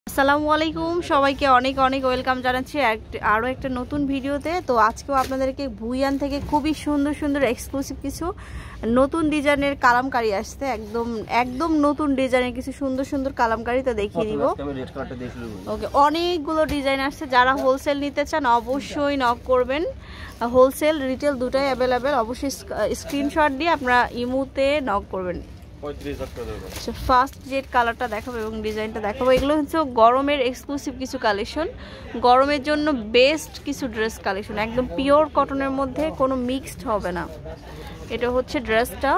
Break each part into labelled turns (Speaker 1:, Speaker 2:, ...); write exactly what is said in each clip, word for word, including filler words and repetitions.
Speaker 1: আসসালামু আলাইকুম সবাইকে অনেক অনেক ওয়েলকাম জানাচ্ছি আরও একটা নতুন ভিডিওতে। তো আজকেও আপনাদেরকে ভুইয়ান থেকে খুবই সুন্দর সুন্দর এক্সক্লুসিভ কিছু নতুন ডিজাইনের কালামকারী আসছে, একদম একদম নতুন ডিজাইনের কিছু সুন্দর সুন্দর কালামকারী তো দেখিয়ে দিব। ওকে, অনেকগুলো ডিজাইন আসছে। যারা হোলসেল নিতে চান অবশ্যই নক করবেন। হোলসেল রিটেল দুটাই অ্যাভেলেবেল। অবশ্যই স্ক্রিনশট দিয়ে আপনারা ইমুতে নক করবেন। ফার্স্ট জেড কালারটা দেখাবো এবং ডিজাইনটা দেখাবো। এগুলো হচ্ছে গরমের এক্সক্লুসিভ কিছু কালেকশন, গরমের জন্য বেস্ট কিছু ড্রেস কালেকশন, একদম পিওর কটনের মধ্যে, কোনো মিক্সড হবে না। এটা হচ্ছে ড্রেসটা।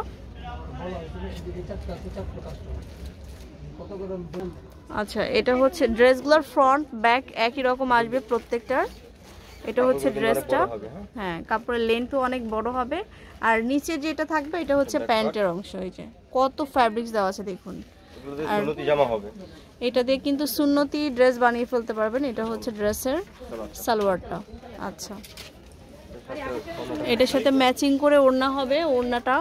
Speaker 1: আচ্ছা, এটা হচ্ছে ড্রেসগুলোর ফ্রন্ট ব্যাক একই রকম আসবে প্রত্যেকটার। এটা হচ্ছে ড্রেসটা। হ্যাঁ, কাপড়ের লেন্থও অনেক বড় হবে। আর নিচে যেটা থাকবে এটা হচ্ছে প্যান্টের অংশ। এই যে কত ফ্যাব্রিক্স দেওয়া আছে দেখুন। আর এটা দিয়ে কিন্তু সুন্নতি ড্রেস বানিয়ে ফেলতে পারবেন। এটা হচ্ছে ড্রেসের সালোয়ারটা। আচ্ছা, এটার সাথে ম্যাচিং করে ওড়না হবে। ওড়নাটা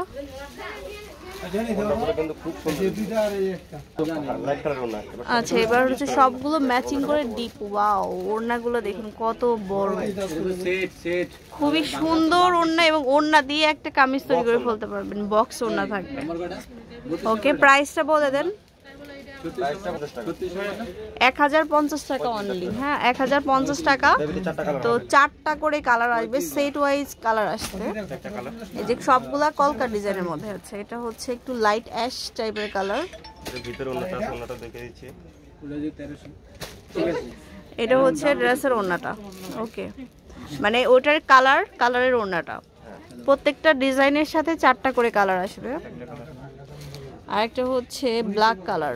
Speaker 1: আচ্ছা, এবার হচ্ছে সবগুলো ম্যাচিং করে ডিপ। ওয়াও, ওড়নাগুলো দেখুন কত বড়, খুবই সুন্দর ওড়না। এবং ওড়না দিয়ে একটা কামিজ তৈরি করে ফেলতে পারবেন, বক্স ওড়না থাকবে। ওকে, প্রাইসটা বলে দেন। এক হাজার পঞ্চাশ টাকা অনলি। হ্যাঁ, এক হাজার পঞ্চাশ টাকা। তো চারটা করে কালার আসবে, সেট ওয়াইজ কালার আসছে। এই যে সবগুলা কলকা ডিজাইনের মধ্যে আছে। এটা হচ্ছে একটু লাইট অ্যাশ টাইপের কালার। এটা হচ্ছে ড্রেসের ওড়নাটা। ওকে, মানে ওটার কালার কালারের ওড়নাটা। প্রত্যেকটা ডিজাইনের সাথে চারটা করে কালার আসবে। আরেকটা হচ্ছে ব্ল্যাক কালার।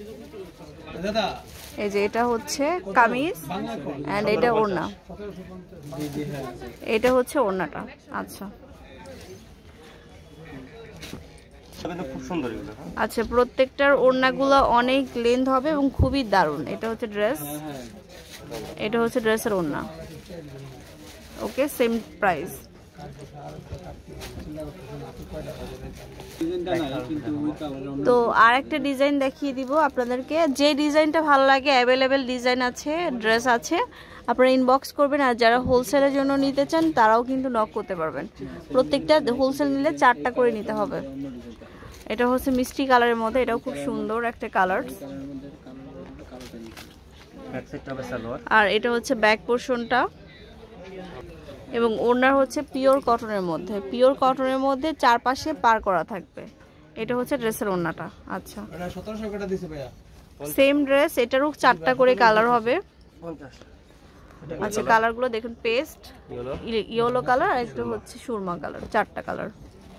Speaker 1: এই যে এটা হচ্ছে কামিজ এন্ড এটা ওড়না। এটা হচ্ছে ওড়নাটা। আচ্ছা আচ্ছা, প্রত্যেকটার ওড়নাগুলো অনেক লেন্থ হবে এবং খুবই দারুণ। এটা হচ্ছে ড্রেস, এটা হচ্ছে ড্রেসের ওড়না। Okay, same price. তো আর একটা ডিজাইন দেখিয়ে দিব আপনাদেরকে। যে ডিজাইনটা ভালো লাগে, অ্যাভেলেবেল ডিজাইন আছে, ড্রেস আছে, আপনারা ইনবক্স করবেন। আর যারা হোলসেলের জন্য নিতে চান তারাও কিন্তু নক করতে পারবেন। প্রত্যেকটা হোলসেল নিলে চারটা করে নিতে হবে। এটা হচ্ছে মিষ্টি কালারের মধ্যে, এটাও খুব সুন্দর একটা কালার। আর এটা হচ্ছে ব্যাক পোর্শনটা। এবং ওড়না হচ্ছে পিওর কটনের মধ্যে, পিওর কটনের মধ্যে চারপাশে পার করা থাকবে। এটা হচ্ছে ড্রেসের ওড়নাটা। আচ্ছা, সেম ড্রেস, এটারও চারটা করে কালার হবে। আচ্ছা, কালারগুলো দেখুন, পেস্ট, ইয়েলো কালার, আর একটা হচ্ছে সুরমা কালার, চারটা কালার।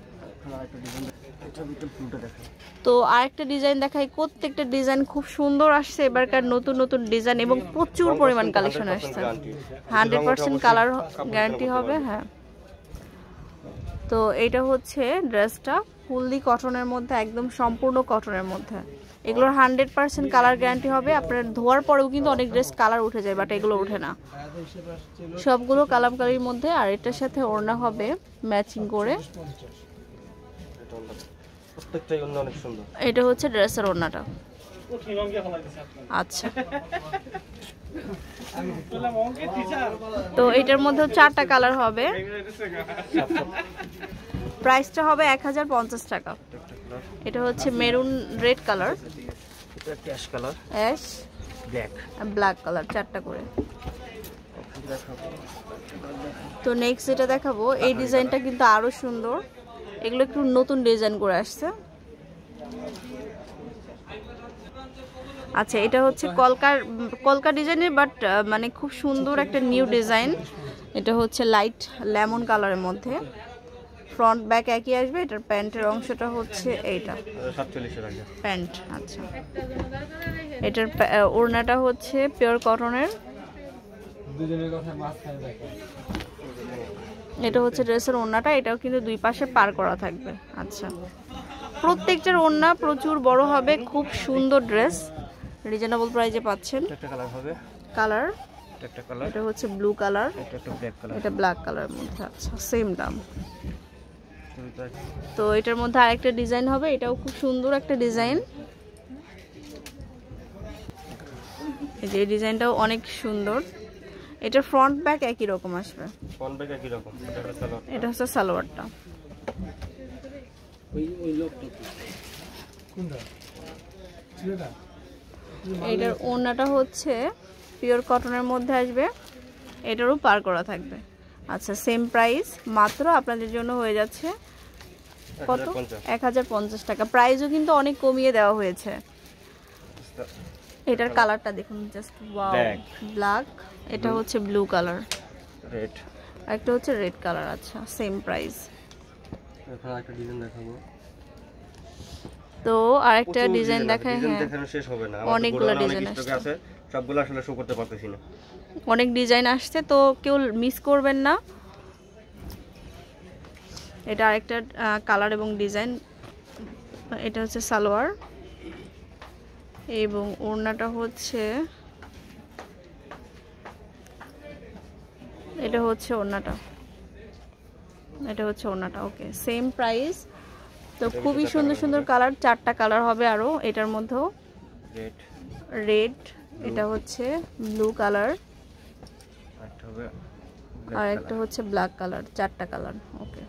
Speaker 1: তো আরেকটা ডিজাইন দেখাই। প্রত্যেকটা ডিজাইন খুব সুন্দর আসছে, এবারকার নতুন নতুন ডিজাইন এবং প্রচুর পরিমাণ কালেকশন আসছে। হান্ড্রেড পার্সেন্ট কালার গ্যারান্টি হবে। হ্যাঁ, তো এটা হচ্ছে ড্রেসটা ফুললি কটনের মধ্যে, একদম সম্পূর্ণ কটনের মধ্যে। এগুলোর হান্ড্রেড পার্সেন্ট কালার গ্যারান্টি হবে। আপনার ধোয়ার পরেও কিন্তু অনেক ড্রেস কালার উঠে যায়, বাট এগুলো ওঠে না, সবগুলো কালামকারীর মধ্যে। আর এটার সাথে ওড়না হবে ম্যাচিং করে। এটা হচ্ছে ড্রেসের ওড়নাটা। আচ্ছা, তো এটার মধ্যে চারটা কালার হবে। প্রাইসটা হবে এক হাজার পঞ্চাশ টাকা। এটা হচ্ছে maroon red colour, ash, black colour, চারটা করে। তো নেক্সট যেটা দেখাবো, এই ডিজাইনটা কিন্তু আরো সুন্দর। এগুলো একটু নতুন ডিজাইন করে আসছে। আচ্ছা, এটা হচ্ছে কলকার কলকা ডিজাইনের, বাট মানে খুব সুন্দর একটা নিউ ডিজাইন। এটা হচ্ছে লাইট লেমন কালারের মধ্যে, ফ্রন্ট ব্যাক একই আসবে। এটার প্যান্টের অংশটা হচ্ছে এইটা প্যান্ট। আচ্ছা, এটার ওড়নাটা হচ্ছে পিওর কটনের। এটা হচ্ছে ড্রেসের ওড়নাটা। এটাও কিন্তু দুই পাশে পার করা থাকবে। আচ্ছা, প্রত্যেকটার ওড়না প্রচুর বড় হবে, খুব সুন্দর ড্রেস, রিজনেবল প্রাইসে পাচ্ছেন। কালার এটা হচ্ছে ব্লু কালার, এটা ব্ল্যাক কালারের মধ্যে। আচ্ছা, সেম দাম। তো এটার মধ্যে আরেকটা ডিজাইন হবে, এটাও খুব সুন্দর একটা ডিজাইন। এই যে এই ডিজাইনটাও অনেক সুন্দর। এটা ফ্রন্ট ব্যাক একই রকম আসবে,
Speaker 2: ফ্রন্ট ব্যাক একই রকম।
Speaker 1: এটা হচ্ছে সালোয়ারটা। এইটার ওড়নাটা হচ্ছে পিওর কটনের মধ্যে আসবে, এটারও পার করা থাকবে। আচ্ছা সেম প্রাইস, মাত্র আপনাদের জন্য হয়ে যাচ্ছে কত, এক হাজার পঞ্চাশ টাকা। প্রাইসও কিন্তু অনেক কমিয়ে দেওয়া হয়েছে। এটার কালারটা দেখুন জাস্ট ওয়াও, ব্ল্যাক, এটা হচ্ছে ব্লু কালার,
Speaker 2: রেড,
Speaker 1: একটা হচ্ছে রেড কালার। আচ্ছা সেম প্রাইস।
Speaker 2: এখন একটা ডিজাইন দেখাবো।
Speaker 1: তো আরেকটা ডিজাইন দেখাই, হ্যাঁ
Speaker 2: দেখানো শেষ হবে না,
Speaker 1: অনেকগুলো ডিজাইন আছে,
Speaker 2: সবগুলো আসলে শো করতে পারতেছি না,
Speaker 1: অনেক ডিজাইন আসছে, তো কেউ মিস করবেন না। এটা আরেকটা কালার এবং ডিজাইন। এটা হচ্ছে সালোয়ার এবং ওড়নাটা হচ্ছে, এটা হচ্ছে ওড়নাটা, এটা হচ্ছে ওড়নাটা। Okay same price. তো খুবই সুন্দর সুন্দর কালার, চারটা কালার হবে আরো এটার মধ্যেও,
Speaker 2: রেড,
Speaker 1: রেড, এটা হচ্ছে ব্লু কালার, আর একটা হচ্ছে ব্ল্যাক কালার, চারটা কালার। ওকে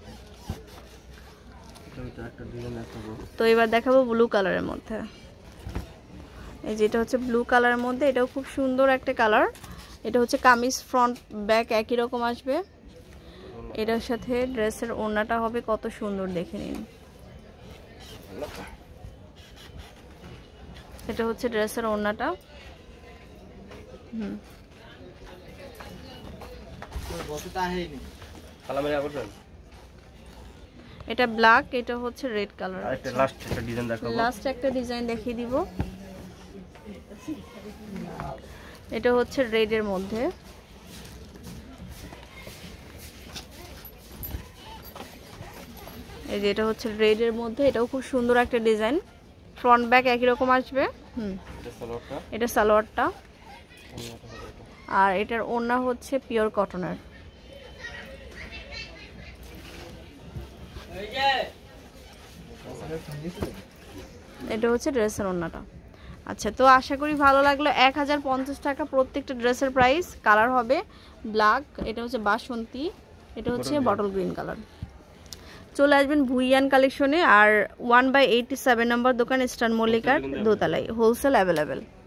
Speaker 1: তো এবার দেখাবো ব্লু কালারের মধ্যে। এই যে এটা হচ্ছে ব্লু কালারের মধ্যে, এটাও খুব সুন্দর একটা কালার। এটা হচ্ছে কামিজ ফ্রন্ট ব্যাক একই রকম আসবে। এটার সাথে ড্রেসের ওড়নাটা হবে কত সুন্দর, দেখে নিন। এটা হচ্ছে ড্রেসের ওড়নাটা। হুম এটা ব্ল্যাক, এটা হচ্ছে রেড কালার।
Speaker 2: আরেকটা লাস্ট একটা ডিজাইন দেখাবো,
Speaker 1: লাস্ট একটা ডিজাইন দেখিয়ে দিব। এটা হচ্ছে রেড এর মধ্যে, এই যে এটা হচ্ছে রেড এর মধ্যে, এটাও খুব সুন্দর একটা ডিজাইন। ফ্রন্ট ব্যাক একই রকম আসবে। হুম এটা সালোয়ারটা, আর এটার ওড়না হচ্ছে পিওর কটনের। এটা হচ্ছে ড্রেসের ওড়নাটা। আচ্ছা তো আশা করি ভালো লাগলো। এক হাজার পঞ্চাশ টাকা প্রত্যেকটা ড্রেসের প্রাইস। কালার হবে ব্ল্যাক, এটা হচ্ছে বাসন্তী, এটা হচ্ছে বটল গ্রিন কালার। চলে আসবেন ভুইয়ান কালেকশনে, আর ওয়ান বাই এইটটি সেভেন নম্বর দোকান ইস্টার্ন মল্লিকার দোতলায়, হোলসেল অ্যাভেলেবেল।